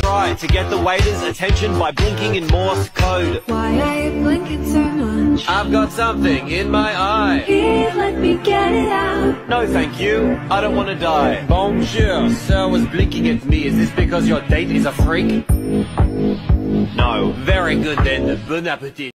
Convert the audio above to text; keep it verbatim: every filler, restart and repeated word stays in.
try to get the waiter's attention by blinking in Morse code. Why are you blinking so much? I've got something in my eye. Here, let me get it out. No thank you, I don't want to die. Bonjour, sir was blinking at me. Is this because your date is a freak? No. Very good then, bon appetit.